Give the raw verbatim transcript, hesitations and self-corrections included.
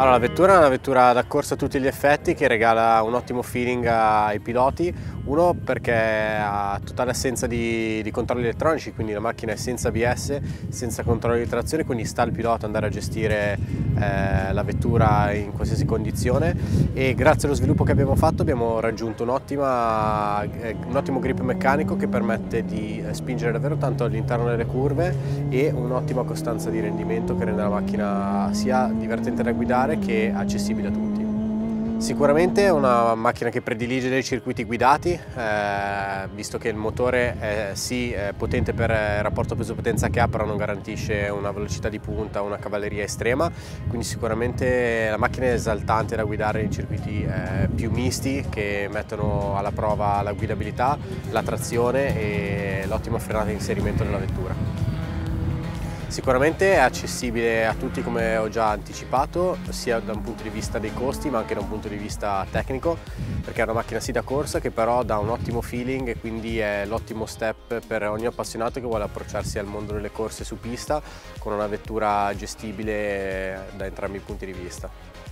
Allora, la vettura è una vettura da corsa a tutti gli effetti che regala un ottimo feeling ai piloti. Uno, perché ha totale assenza di, di controlli elettronici, quindi la macchina è senza A B S, senza controlli di trazione, quindi sta al pilota andare a gestire eh, la vettura in qualsiasi condizione, e grazie allo sviluppo che abbiamo fatto abbiamo raggiunto un'ottima, eh, un ottimo grip meccanico che permette di spingere davvero tanto all'interno delle curve e un'ottima costanza di rendimento che rende la macchina sia divertente da guidare che accessibile a tutti. Sicuramente è una macchina che predilige dei circuiti guidati, eh, visto che il motore è sì è potente per il rapporto peso-potenza che ha, però non garantisce una velocità di punta, una cavalleria estrema, quindi sicuramente la macchina è esaltante da guidare in circuiti eh, più misti, che mettono alla prova la guidabilità, la trazione e l'ottima frenata e inserimento della vettura. Sicuramente è accessibile a tutti, come ho già anticipato, sia da un punto di vista dei costi ma anche da un punto di vista tecnico, perché è una macchina sì da corsa che però dà un ottimo feeling e quindi è l'ottimo step per ogni appassionato che vuole approcciarsi al mondo delle corse su pista con una vettura gestibile da entrambi i punti di vista.